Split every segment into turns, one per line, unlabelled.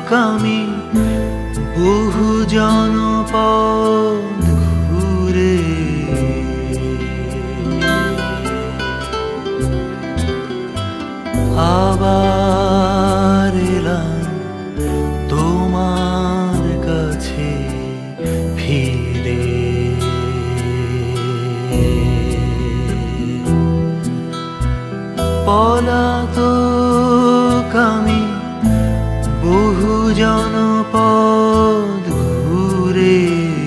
আমি বহু জনপদ ঘুরে আবার এলাম তোমার কাছে ফিরে। পলাতক আমি বহু জনপদ ঘুরে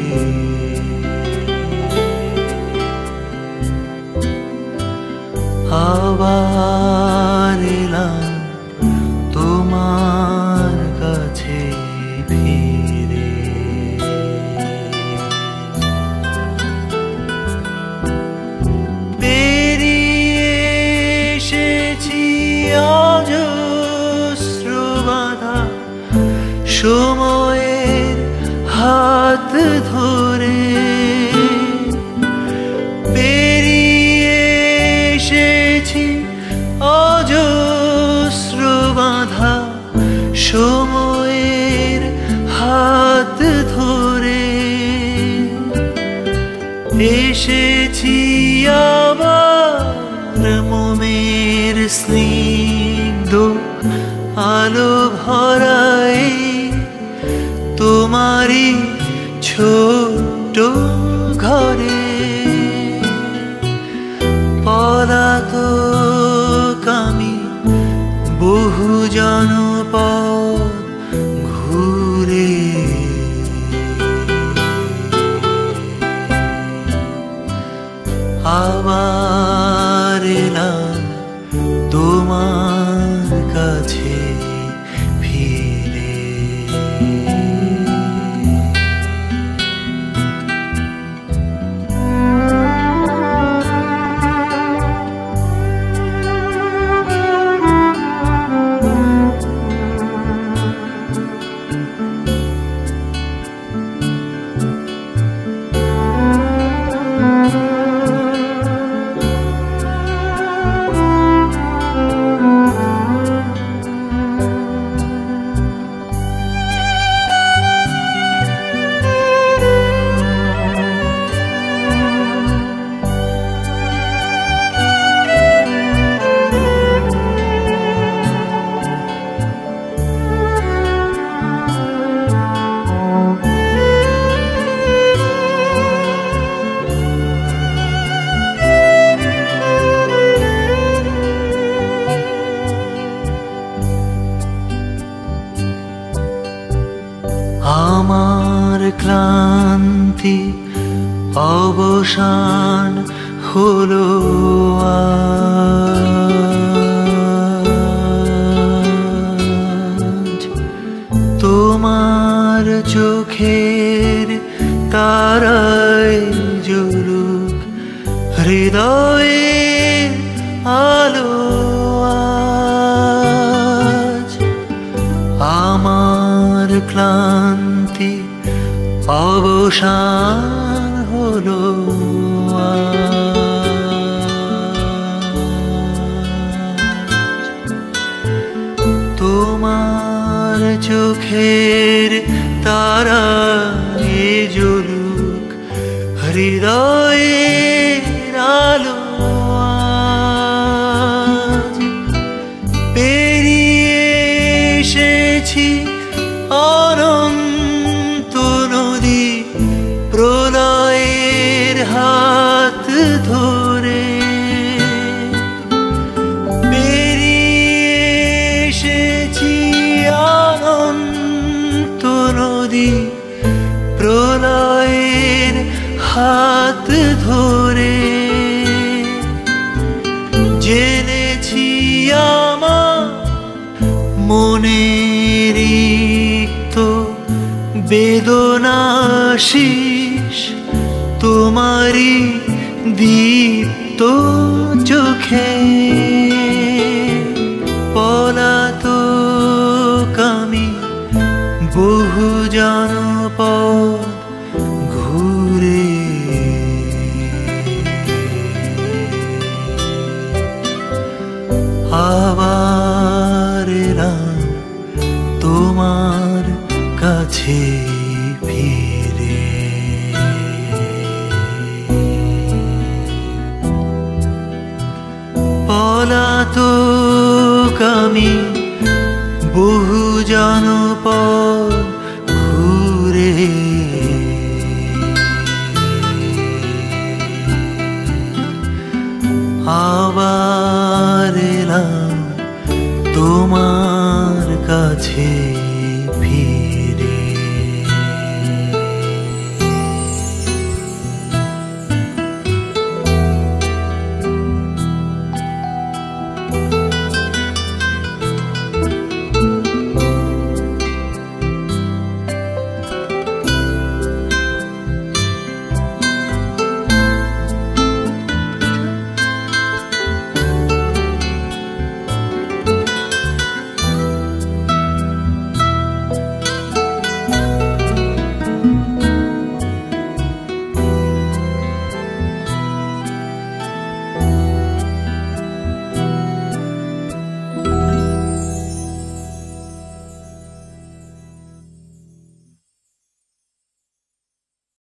আবার এলাম তোমার কাছে ফিরে। পেরিয়ে এসেছি অজস্র বাধা সময়ের হাত ধরে, পেরিয়ে এসেছি অজস্র বাধা সময়ের হাত ধরে, এসেছি আবার মোমের স্নিগ্ধ আলো ভরাই তোমারই ছোট ঘরে। পলাতক আমি বহু জনপদ ঘুরে আবার এলাম তোমার কাছে ফিরে। আমার ক্লান্তি অবসান হলো আজ, তোমার চোখের তারায় জ্বলুক হৃদয়ের আলো আজ। আমার ক্লান্তি অবসান হলো তোমার চোখের তারায় জ্বলুক হৃদয়ের আলো আজ। পেরিয়ে এসেছি অনন্ত নদী প্রলয়ের হাত ধরে, পেরিয়ে এসেছি অনন্ত নদী প্রলয়ের হাত ধরে, জেনেছি আমার মনের রিক্ত বেদনাশীষ তোমারই দীপ্ত চোখে। পলাতক আমি বহু জনপদ ঘুরে আবার এলাম তোমার ঘাতক আমি বহু জনপদ ঘুরে, আবার